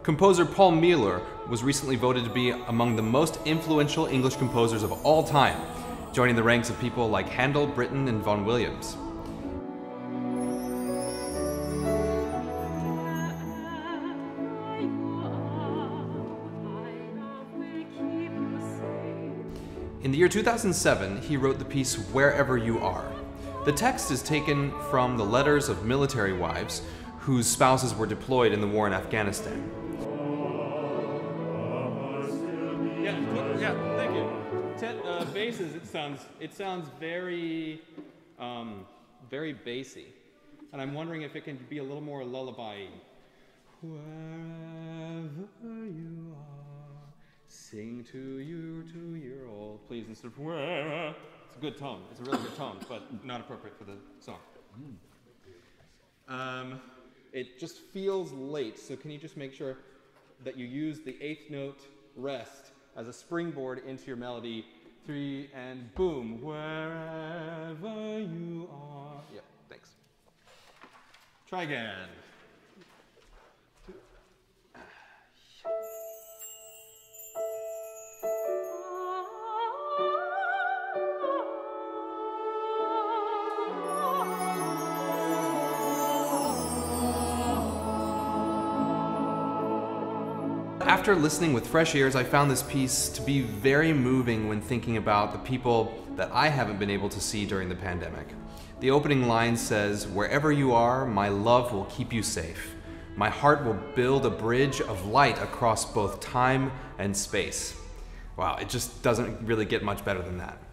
Composer Paul Mealor was recently voted to be among the most influential English composers of all time, joining the ranks of people like Handel, Britten, and Vaughan Williams. In the year 2007, he wrote the piece Wherever You Are. The text is taken from the letters of military wives whose spouses were deployed in the war in Afghanistan. Yeah, thank you. Basses, it sounds very, very bassy, and I'm wondering if it can be a little more lullaby-y. Wherever you are, sing to your 2-year-old, please, instead of where. It's a good tone. It's a really good tone, but not appropriate for the song. It just feels late, so can you just make sure that you use the 8th note rest as a springboard into your melody? 3 and boom, wherever you are. Yep, thanks. Try again. After listening with fresh ears, I found this piece to be very moving when thinking about the people that I haven't been able to see during the pandemic. The opening line says, "Wherever you are, my love will keep you safe. My heart will build a bridge of light across both time and space." Wow, it just doesn't really get much better than that.